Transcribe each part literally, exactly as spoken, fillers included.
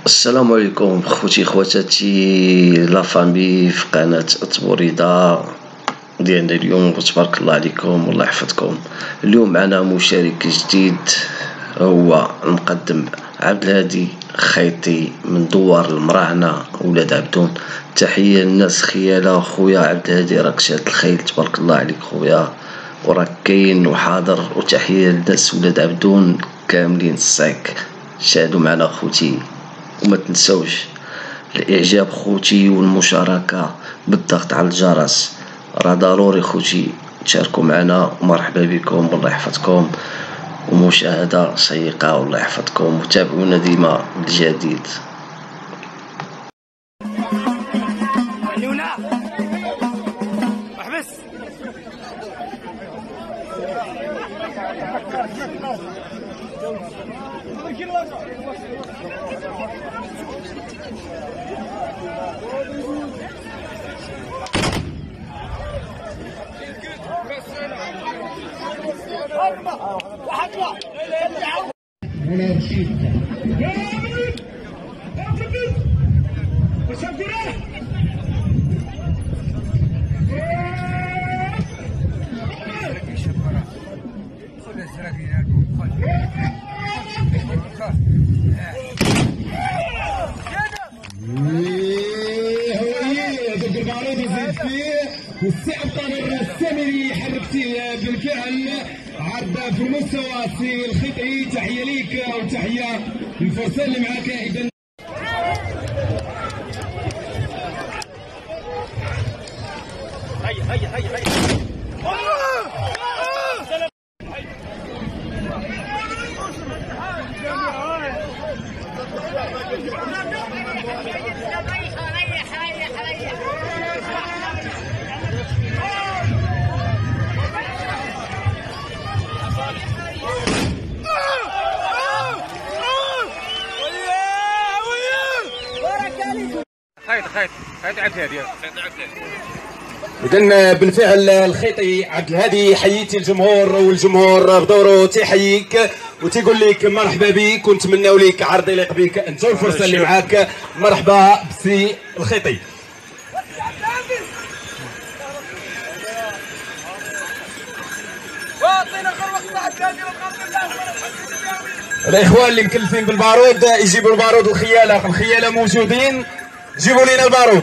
السلام عليكم خوتي خواتاتي لا فامي في قناة التبوريدة ديالنا اليوم. تبارك الله عليكم والله يحفظكم. اليوم معنا مشارك جديد هو المقدم عبد الهادي خيطي من دوار المراعنة ولاد عبدون. تحية للناس خيالة خويا عبد الهادي، راك شاد الخيل تبارك الله عليك خويا وراك كاين وحاضر. وتحية للناس ولاد عبدون كاملين الصاك شادوا معنا خوتي، وما تنسوش الاعجاب خوتي والمشاركة بالضغط على الجرس، راه ضروري خوتي تشاركوا معنا. ومرحبا بكم والله يحفظكم، ومشاهدة شيقة والله يحفظكم، وتابعونا ديما بالجديد. والسعد طاهر السامري حركتي بالفعل عرض في المستوى سي الخطئي. تحيه ليك وتحيه للفرسان اللي معاك. اذا هيا هيا هيا هيا خيط خيط خيط عبد الهادي خيط عبد الهادي. إذا بالفعل الخيطي عبد الهادي حييتي الجمهور، والجمهور بدوره تيحييك وتيقول لك مرحبا بك، ونتمناو لك عرض يليق بك انت والفرصه اللي معاك. مرحبا بسي الخيطي. الاخوان اللي مكلفين بالبارود يجيبوا البارود، والخياله الخياله موجودين، جيبوا لنا البارود.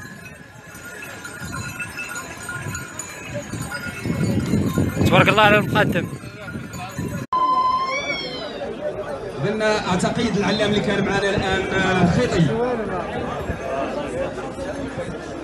تبارك الله على المقدم. اذن اعتقد العلام اللي كان معنا الان خيطي.